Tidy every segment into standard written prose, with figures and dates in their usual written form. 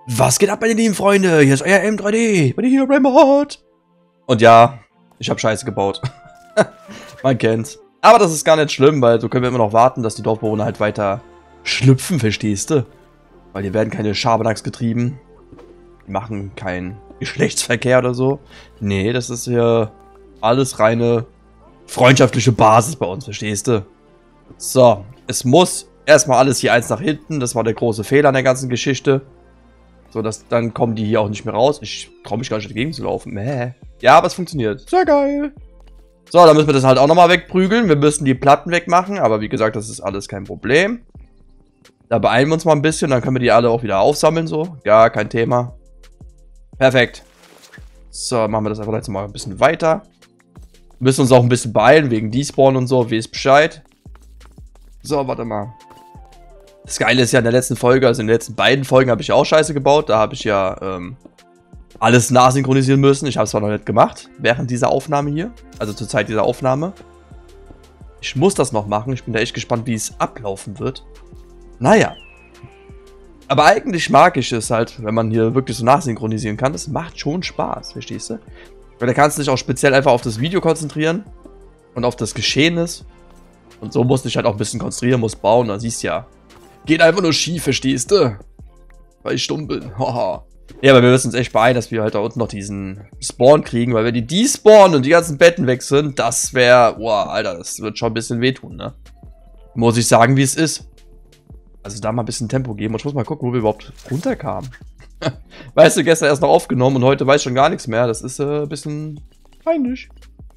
Was geht ab, meine lieben Freunde? Hier ist euer M3D, bei der Herobrine. Und ja, ich habe Scheiße gebaut. Man kennt's. Aber das ist gar nicht schlimm, weil so können wir immer noch warten, dass die Dorfbewohner halt weiter schlüpfen, verstehst du? Weil hier werden keine Schabernacks getrieben. Die machen keinen Geschlechtsverkehr oder so. Nee, das ist hier alles reine freundschaftliche Basis bei uns, verstehst du? So, es muss erstmal alles hier eins nach hinten. Das war der große Fehler an der ganzen Geschichte. So, dann kommen die hier auch nicht mehr raus. Ich traue mich gar nicht dagegen zu laufen. Ja, aber es funktioniert. Sehr geil. So, dann müssen wir das halt auch nochmal wegprügeln. Wir müssen die Platten wegmachen. Aber wie gesagt, das ist alles kein Problem. Da beeilen wir uns mal ein bisschen. Dann können wir die alle auch wieder aufsammeln. So, ja, kein Thema. Perfekt. So, machen wir das einfach jetzt mal ein bisschen weiter. Wir müssen uns auch ein bisschen beeilen. Wegen Despawn und so. Wisst Bescheid. So, warte mal. Das Geile ist ja in der letzten Folge, also in den letzten beiden Folgen habe ich ja auch Scheiße gebaut. Da habe ich ja alles nachsynchronisieren müssen. Ich habe es zwar noch nicht gemacht, während dieser Aufnahme hier. Also zur Zeit dieser Aufnahme. Ich muss das noch machen. Ich bin da echt gespannt, wie es ablaufen wird. Naja. Aber eigentlich mag ich es halt, wenn man hier wirklich so nachsynchronisieren kann. Das macht schon Spaß, verstehst du? Weil da kannst du dich auch speziell einfach auf das Video konzentrieren. Und auf das Geschehnis. Und so musst du dich halt auch ein bisschen konzentrieren, musst bauen. Da siehst du ja. Geht einfach nur schief, verstehst du? Weil ich stumm bin. Haha. Ja, aber wir müssen uns echt beeilen, dass wir halt da unten noch diesen Spawn kriegen. Weil wenn die despawnen und die ganzen Betten weg sind, das wäre... Boah, Alter, das wird schon ein bisschen wehtun, ne? Muss ich sagen, wie es ist. Also da mal ein bisschen Tempo geben. Und ich muss mal gucken, wo wir überhaupt runterkamen. Weißt du, gestern erst noch aufgenommen und heute weiß ich schon gar nichts mehr. Das ist ein bisschen peinlich.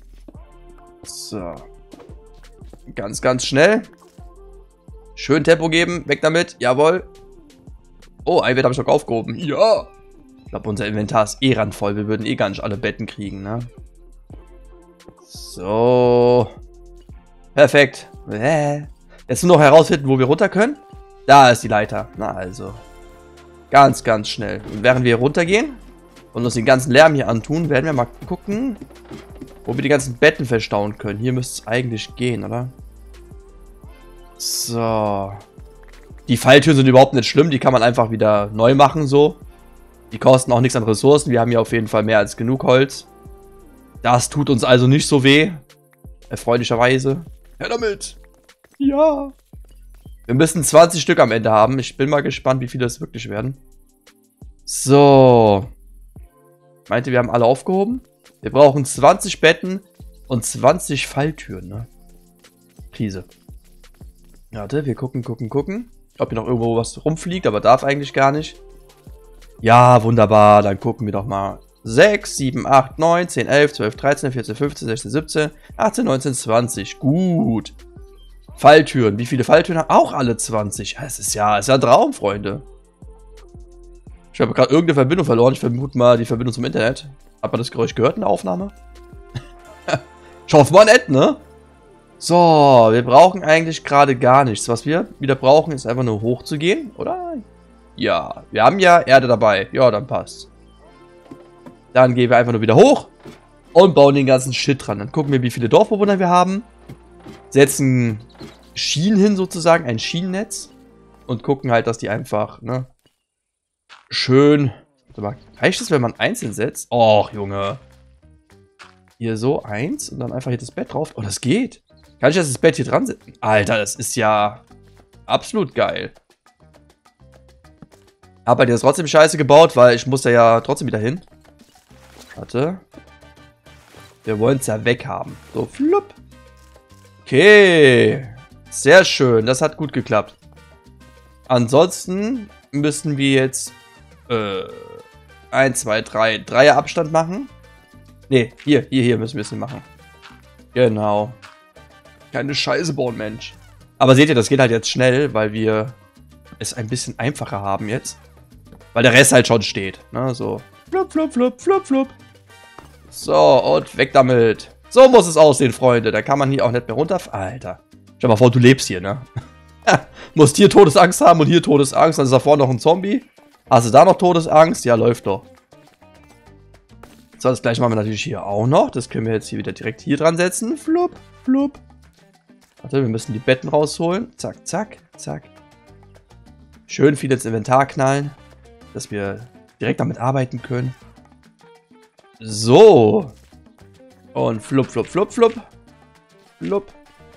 So. Ganz, ganz schnell. Schön Tempo geben, weg damit, jawohl. Oh, ein Bett habe ich noch aufgehoben. Ja. Ich glaube, unser Inventar ist eh randvoll. Wir würden eh gar nicht alle Betten kriegen, ne? So. Perfekt. Jetzt nur noch herausfinden, wo wir runter können. Da ist die Leiter. Na also. Ganz, ganz schnell. Und während wir runtergehen und uns den ganzen Lärm hier antun, werden wir mal gucken, wo wir die ganzen Betten verstauen können. Hier müsste es eigentlich gehen, oder? So. Die Falltüren sind überhaupt nicht schlimm. Die kann man einfach wieder neu machen, so. Die kosten auch nichts an Ressourcen. Wir haben hier auf jeden Fall mehr als genug Holz. Das tut uns also nicht so weh. Erfreulicherweise. Her damit. Ja. Wir müssen 20 Stück am Ende haben. Ich bin mal gespannt, wie viele das wirklich werden. So. Meint ihr, wir haben alle aufgehoben? Wir brauchen 20 Betten und 20 Falltüren, ne? Krise. Warte, wir gucken. Ob hier noch irgendwo was rumfliegt, aber darf eigentlich gar nicht. Ja, wunderbar. Dann gucken wir doch mal. 6, 7, 8, 9, 10, 11, 12, 13, 14, 15, 16, 17, 18, 19, 20. Gut. Falltüren. Wie viele Falltüren haben? Auch alle 20. Das ist ja ein Traum, Freunde. Ich habe gerade irgendeine Verbindung verloren. Ich vermute mal die Verbindung zum Internet. Hat man das Geräusch gehört in der Aufnahme? Schaff mal nett, ne? So, wir brauchen eigentlich gerade gar nichts. Was wir wieder brauchen, ist einfach nur hochzugehen, oder? Ja, wir haben ja Erde dabei. Ja, dann passt. Dann gehen wir einfach nur wieder hoch und bauen den ganzen Shit dran. Dann gucken wir, wie viele Dorfbewohner wir haben. Setzen Schienen hin sozusagen, ein Schienennetz. Und gucken halt, dass die einfach, ne? Schön. Warte mal, reicht es, wenn man einzeln setzt? Och, Junge. Hier so, eins und dann einfach hier das Bett drauf. Oh, das geht. Kann ich das Bett hier dran setzen? Alter, das ist ja absolut geil. Aber die ist trotzdem scheiße gebaut, weil ich muss da ja trotzdem wieder hin. Warte. Wir wollen es ja weghaben. So, flupp. Okay. Sehr schön. Das hat gut geklappt. Ansonsten müssen wir jetzt 1, 2, 3 Dreier Abstand machen. Ne, hier müssen wir es machen. Genau. Keine Scheiße bauen, Mensch. Aber seht ihr, das geht halt jetzt schnell, weil wir es ein bisschen einfacher haben jetzt. Weil der Rest halt schon steht. Ne, so. Flupp, flupp, flupp, flupp, flupp. So, und weg damit. So muss es aussehen, Freunde. Da kann man hier auch nicht mehr runterfahren. Alter. Stell mal vor, du lebst hier, ne? Musst hier Todesangst haben und hier Todesangst. Dann ist da vorne noch ein Zombie. Hast du da noch Todesangst? Ja, läuft doch. So, das gleiche machen wir natürlich hier auch noch. Das können wir jetzt hier wieder direkt hier dran setzen. Flupp, flupp. Warte, wir müssen die Betten rausholen. Zack, zack, zack. Schön viel ins Inventar knallen. dass wir direkt damit arbeiten können. So. Und flupp, flupp, flupp, flupp. Flupp.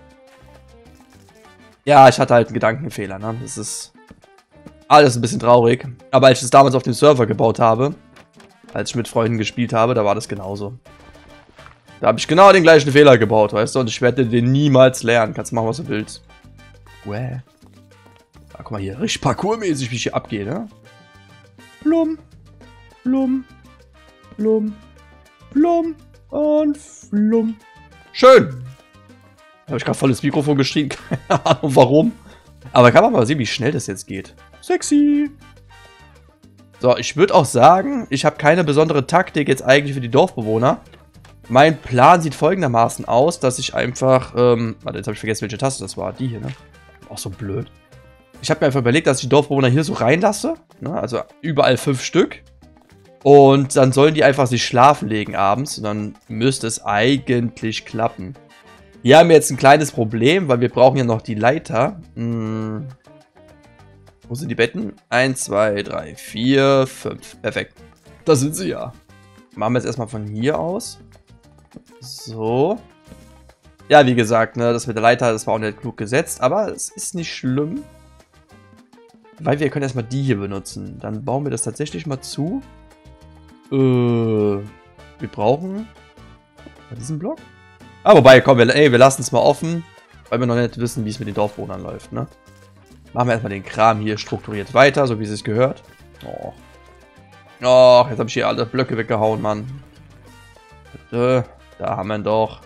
Ja, ich hatte halt einen Gedankenfehler, ne? Das ist alles ein bisschen traurig. Aber als ich es damals auf dem Server gebaut habe, als ich mit Freunden gespielt habe, da war das genauso. Da habe ich genau den gleichen Fehler gebaut, weißt du? Und ich werde den niemals lernen. Kannst machen, was du willst. Wäh. Ah, guck mal hier, richtig parkourmäßig, wie ich hier abgehe, ne? Blum. Blum. Blum. Blum. Und flum. Schön. Da habe ich gerade voll ins Mikrofon geschrien. Keine Ahnung warum. Aber kann man mal sehen, wie schnell das jetzt geht. Sexy. So, ich würde auch sagen, ich habe keine besondere Taktik jetzt eigentlich für die Dorfbewohner. Mein Plan sieht folgendermaßen aus, dass ich einfach, warte, jetzt habe ich vergessen, welche Taste das war. Die hier, ne? Auch so blöd. Ich habe mir einfach überlegt, dass ich die Dorfbewohner hier so reinlasse. Ne? Also überall 5 Stück. Und dann sollen die einfach sich schlafen legen abends. Und dann müsste es eigentlich klappen. Hier haben wir jetzt ein kleines Problem, weil wir brauchen ja noch die Leiter. Wo sind die Betten? 1, 2, 3, 4, 5. Perfekt. Da sind sie ja. Machen wir jetzt erstmal von hier aus. So. Ja, wie gesagt, ne, das mit der Leiter, das war auch nicht klug gesetzt. Aber es ist nicht schlimm. Weil wir können erstmal die hier benutzen. Dann bauen wir das tatsächlich mal zu. Wir brauchen diesen Block. Ah, wobei, komm, wir lassen es mal offen, weil wir noch nicht wissen, wie es mit den Dorfbewohnern läuft, ne? Machen wir erstmal den Kram hier strukturiert weiter, so wie es gehört. Oh. Oh, jetzt habe ich hier alle Blöcke weggehauen, Mann. Da haben wir ihn doch.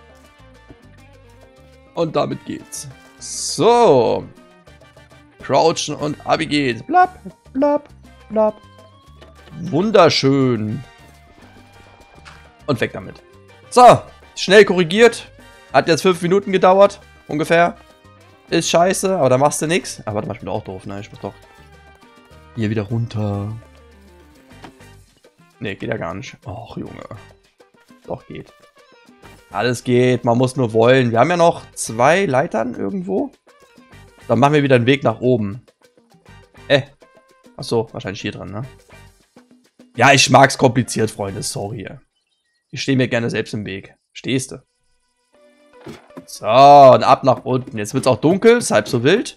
Und damit geht's. So. Crouchen und ab geht's. Blab, blab, blab. Wunderschön. Und weg damit. So. Schnell korrigiert. Hat jetzt 5 Minuten gedauert. Ungefähr. Ist scheiße, aber da machst du nichts. Aber warte mal, ich bin auch doof, ne? Ich muss doch hier wieder runter. Ne, geht ja gar nicht. Och, Junge. Doch, geht. Alles geht. Man muss nur wollen. Wir haben ja noch 2 Leitern irgendwo. Dann machen wir wieder einen Weg nach oben. Achso, wahrscheinlich hier dran, ne? Ja, ich mag's kompliziert, Freunde. Sorry. Ich stehe mir gerne selbst im Weg. Stehst du? So, und ab nach unten. Jetzt wird es auch dunkel, ist halb so wild.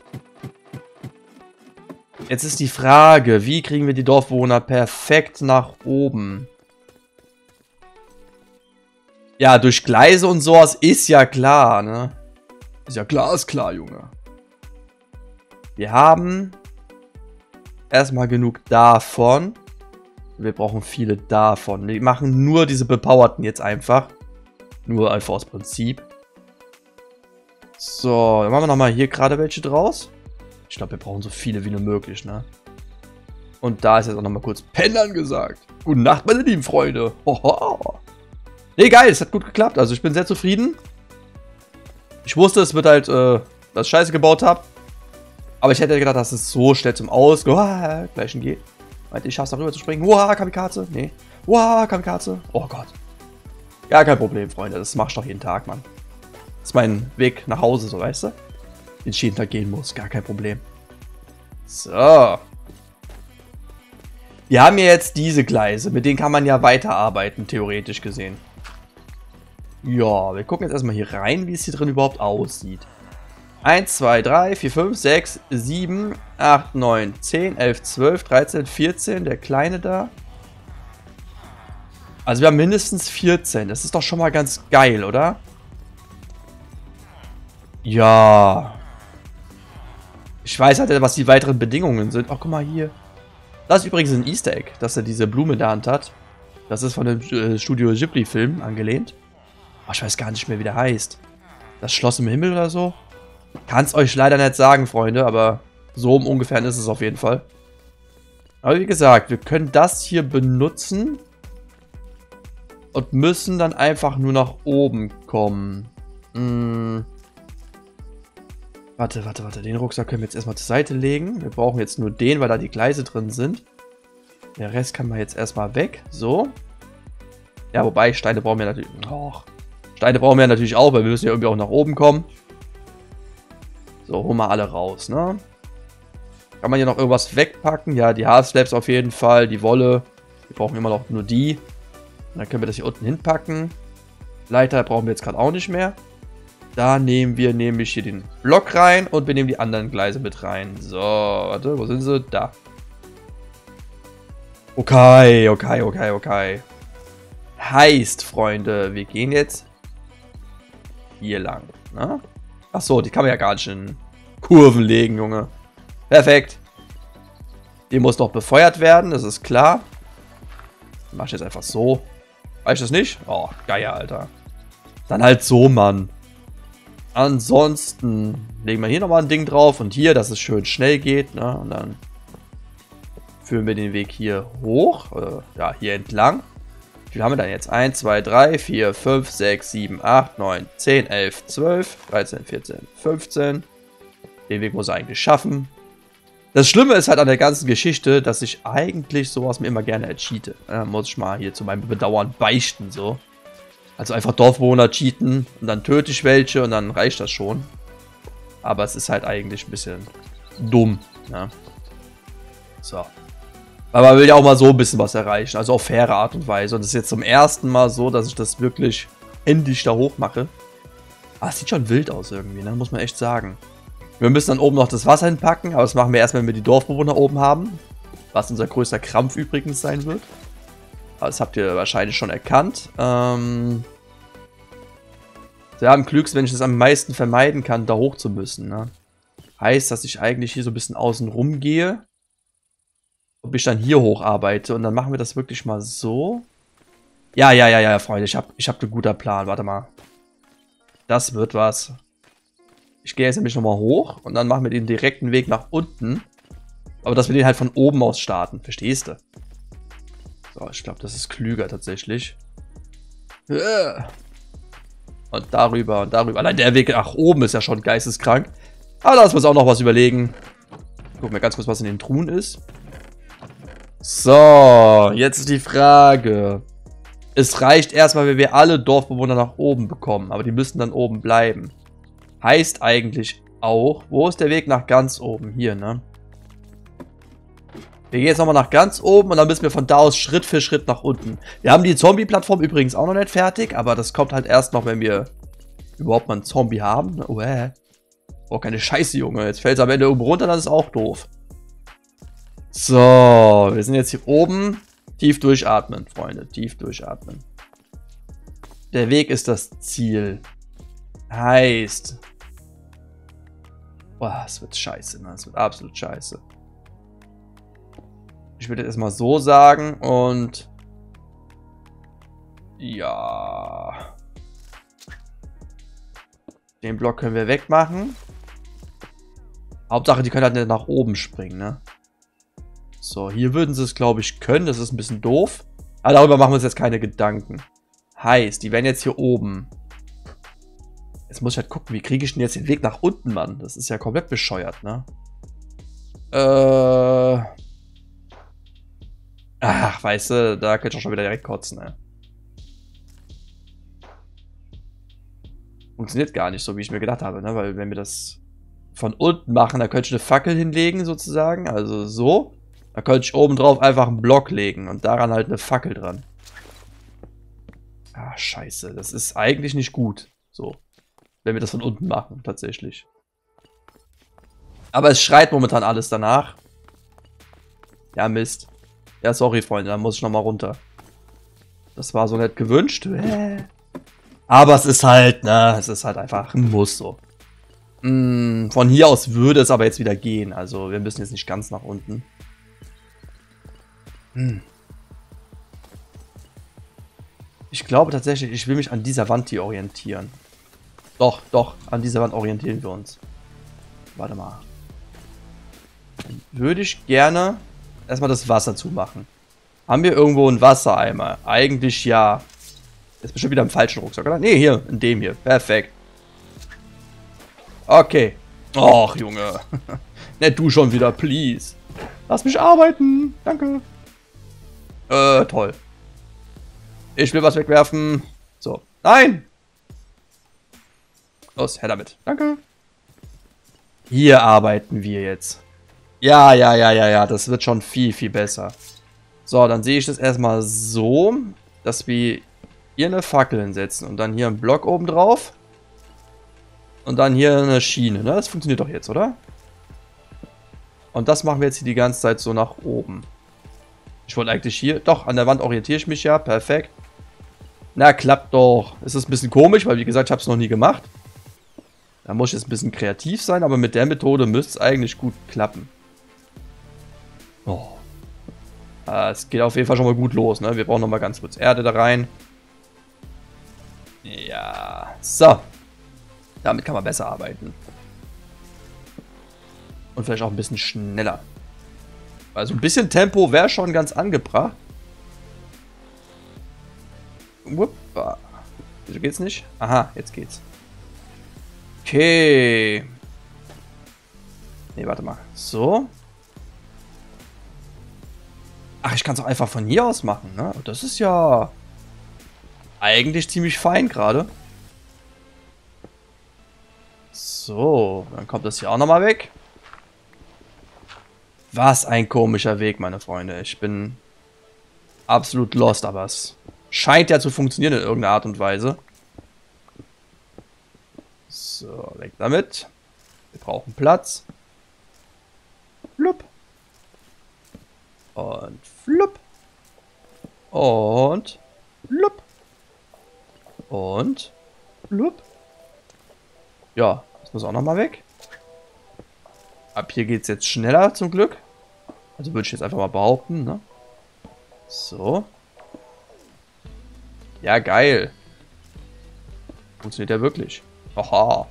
Jetzt ist die Frage, wie kriegen wir die Dorfbewohner perfekt nach oben? Ja, durch Gleise und sowas ist ja klar, ne? Ist ja klar, ist klar, Junge. Wir haben erstmal genug davon. Wir brauchen viele davon. Wir machen nur diese bepowerten jetzt einfach. Nur einfach aus Prinzip. So, dann machen wir nochmal hier gerade welche draus. Ich glaube, wir brauchen so viele wie nur möglich, ne? Und da ist jetzt auch nochmal kurz Pennern gesagt. Gute Nacht, meine lieben Freunde. Hoho. Nee, geil, es hat gut geklappt. Also ich bin sehr zufrieden. Ich wusste, es wird halt, dass ich Scheiße gebaut habe. Aber ich hätte gedacht, dass es so schnell zum Ausgleichen geht. Meinte ich, schaff's darüber zu springen. Wow, Kamikaze. Nee. Wow, Kamikaze. Oh Gott. Ja, kein Problem, Freunde. Das mach ich doch jeden Tag, Mann. Das ist mein Weg nach Hause, so, weißt du? Den ich jeden Tag gehen muss. Gar kein Problem. So. Wir haben ja jetzt diese Gleise. Mit denen kann man ja weiterarbeiten, theoretisch gesehen. Ja, wir gucken jetzt erstmal hier rein, wie es hier drin überhaupt aussieht. 1, 2, 3, 4, 5, 6, 7, 8, 9, 10, 11, 12, 13, 14. Der Kleine da. Also wir haben mindestens 14. Das ist doch schon mal ganz geil, oder? Ja. Ich weiß halt, was die weiteren Bedingungen sind. Oh, guck mal hier. Das ist übrigens ein Easter Egg, dass er diese Blume in der Hand hat. Das ist von dem Studio Ghibli-Film angelehnt. Oh, ich weiß gar nicht mehr, wie der heißt. Das Schloss im Himmel oder so? Kann es euch leider nicht sagen, Freunde, aber so im Ungefähren ist es auf jeden Fall. Aber wie gesagt, wir können das hier benutzen. Und müssen dann einfach nur nach oben kommen. Warte. Den Rucksack können wir jetzt erstmal zur Seite legen. Wir brauchen jetzt nur den, weil da die Gleise drin sind. Der Rest kann man jetzt erstmal weg. So. Ja, wobei, Steine brauchen wir natürlich... Och. Steine brauchen wir natürlich auch, weil wir müssen ja irgendwie auch nach oben kommen. So, holen wir alle raus, ne? Kann man hier noch irgendwas wegpacken? Ja, die Half-Slabs auf jeden Fall. Die Wolle. Wir brauchen immer noch nur die. Und dann können wir das hier unten hinpacken. Leiter brauchen wir jetzt gerade auch nicht mehr. Da nehmen wir nämlich hier den Block rein und wir nehmen die anderen Gleise mit rein. So, warte, wo sind sie? Da. Okay, okay, okay, okay. Heißt, Freunde, wir gehen jetzt hier lang. Ne? Achso, die kann man ja gar nicht in Kurven legen, Junge. Perfekt. Die muss noch befeuert werden, das ist klar. Mach ich jetzt einfach so. Reicht das nicht? Oh, geil, Alter. Dann halt so, Mann. Ansonsten legen wir hier nochmal ein Ding drauf und hier, dass es schön schnell geht. Ne? Und dann führen wir den Weg hier hoch. Ja, hier entlang. Wie viel haben wir dann jetzt? 1, 2, 3, 4, 5, 6, 7, 8, 9, 10, 11, 12, 13, 14, 15. Den Weg muss er eigentlich schaffen. Das Schlimme ist halt an der ganzen Geschichte, dass ich eigentlich sowas mir immer gerne cheate. Muss ich mal hier zu meinem Bedauern beichten, so. Also einfach Dorfbewohner cheaten und dann töte ich welche und dann reicht das schon. Aber es ist halt eigentlich ein bisschen dumm, ne? So. Aber man will ja auch mal so ein bisschen was erreichen, also auf faire Art und Weise. Und es ist jetzt zum ersten Mal so, dass ich das wirklich händisch da hoch mache. Aber es sieht schon wild aus irgendwie, ne? Muss man echt sagen. Wir müssen dann oben noch das Wasser hinpacken, aber das machen wir erst, wenn wir die Dorfbewohner oben haben. Was unser größter Krampf übrigens sein wird. Aber das habt ihr wahrscheinlich schon erkannt. Sie haben Glücks, wenn ich das am meisten vermeiden kann, da hoch zu müssen. Ne? Heißt, dass ich eigentlich hier so ein bisschen außen rum gehe. Ob ich dann hier hoch arbeite. Und dann machen wir das wirklich mal so. Ja, Freunde. Ich hab einen guten Plan. Warte mal. Das wird was. Ich gehe jetzt nämlich nochmal hoch. Und dann machen wir den direkten Weg nach unten. Aber dass wir den halt von oben aus starten. Verstehst du? So, ich glaube, das ist klüger tatsächlich. Und darüber und darüber. Allein der Weg nach oben ist ja schon geisteskrank. Aber da lassen wir uns auch noch was überlegen. Gucken wir ganz kurz, was in den Truhen ist. So, jetzt ist die Frage. Es reicht erstmal, wenn wir alle Dorfbewohner nach oben bekommen. Aber die müssen dann oben bleiben. Heißt eigentlich auch, wo ist der Weg nach ganz oben? Hier, ne? Wir gehen jetzt nochmal nach ganz oben und dann müssen wir von da aus Schritt für Schritt nach unten. Wir haben die Zombie-Plattform übrigens auch noch nicht fertig, aber das kommt halt erst noch, wenn wir überhaupt mal einen Zombie haben. Oh, keine Scheiße, Junge. Jetzt fällt es am Ende oben runter, das ist auch doof. So, wir sind jetzt hier oben. Tief durchatmen, Freunde. Tief durchatmen. Der Weg ist das Ziel. Heißt. Boah, es wird scheiße, ne? Es wird absolut scheiße. Ich würde jetzt erstmal so sagen und ja. Den Block können wir wegmachen. Hauptsache, die können halt nicht nach oben springen, ne? So, hier würden sie es, glaube ich, können. Das ist ein bisschen doof. Aber darüber machen wir uns jetzt keine Gedanken. Heißt, die werden jetzt hier oben. Jetzt muss ich halt gucken, wie kriege ich denn jetzt den Weg nach unten, Mann? Das ist ja komplett bescheuert, ne? Ach, weißt du, da könnte ich auch schon wieder direkt kotzen, ne? Funktioniert gar nicht so, wie ich mir gedacht habe, ne? Weil wenn wir das von unten machen, da könnte ich eine Fackel hinlegen, sozusagen. Also so. Da könnte ich oben drauf einfach einen Block legen und daran halt eine Fackel dran. Ah, scheiße. Das ist eigentlich nicht gut. So. Wenn wir das von unten machen, tatsächlich. Aber es schreit momentan alles danach. Ja, Mist. Ja, sorry, Freunde, dann muss ich nochmal runter. Das war so nett gewünscht. Aber es ist halt, ne, es ist halt einfach ein Muss so. Von hier aus würde es aber jetzt wieder gehen. Also wir müssen jetzt nicht ganz nach unten. Ich glaube tatsächlich, ich will mich an dieser Wand hier orientieren. Doch, an dieser Wand orientieren wir uns. Warte mal. Dann würde ich gerne erstmal das Wasser zumachen. Haben wir irgendwo einen Wassereimer? Eigentlich ja. Ist bestimmt wieder im falschen Rucksack, oder? Ne, hier, in dem hier. Perfekt. Okay. Och, Junge. Nicht du schon wieder, please. Lass mich arbeiten. Danke. Toll. Ich will was wegwerfen. So. Nein! Los, her damit. Danke. Hier arbeiten wir jetzt. Ja, ja, ja, ja, ja. Das wird schon viel, viel besser. So, dann sehe ich das erstmal so, dass wir hier eine Fackel hinsetzen und dann hier einen Block oben drauf. Und dann hier eine Schiene, ne? Das funktioniert doch jetzt, oder? Und das machen wir jetzt hier die ganze Zeit so nach oben. Ich wollte eigentlich hier... Doch, an der Wand orientiere ich mich ja. Perfekt. Na, klappt doch. Es ist ein bisschen komisch, weil wie gesagt, ich habe es noch nie gemacht. Da muss ich jetzt ein bisschen kreativ sein, aber mit der Methode müsste es eigentlich gut klappen. Oh. Es geht auf jeden Fall schon mal gut los, ne? Wir brauchen noch mal ganz kurz Erde da rein. Ja. So. Damit kann man besser arbeiten. Und vielleicht auch ein bisschen schneller. Also ein bisschen Tempo wäre schon ganz angebracht. Wuppa. Wieso geht's nicht? Aha, jetzt geht's. Okay. Ne, warte mal. So. Ach, ich kann es auch einfach von hier aus machen, ne? Das ist ja eigentlich ziemlich fein gerade. So, dann kommt das hier auch nochmal weg. Was ein komischer Weg, meine Freunde. Ich bin absolut lost, aber es scheint ja zu funktionieren in irgendeiner Art und Weise. So, weg damit. Wir brauchen Platz. Flupp. Und flupp. Und flupp. Und flupp. Ja, das muss auch nochmal weg. Ab hier geht es jetzt schneller zum Glück. Also würde ich jetzt einfach mal behaupten, ne? So. Ja, geil. Funktioniert ja wirklich. Aha.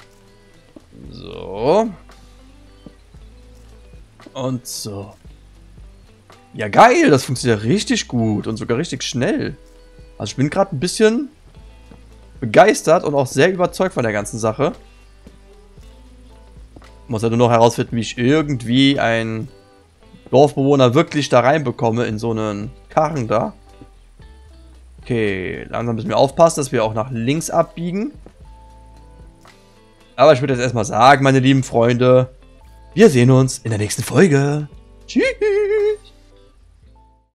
So. Und so. Ja, geil. Das funktioniert ja richtig gut und sogar richtig schnell. Also ich bin gerade ein bisschen begeistert und auch sehr überzeugt von der ganzen Sache. Muss ja nur noch herausfinden, wie ich irgendwie einen Dorfbewohner wirklich da reinbekomme in so einen Karren da. Okay, langsam müssen wir aufpassen, dass wir auch nach links abbiegen. Aber ich würde jetzt erstmal sagen, meine lieben Freunde, wir sehen uns in der nächsten Folge. Tschüss!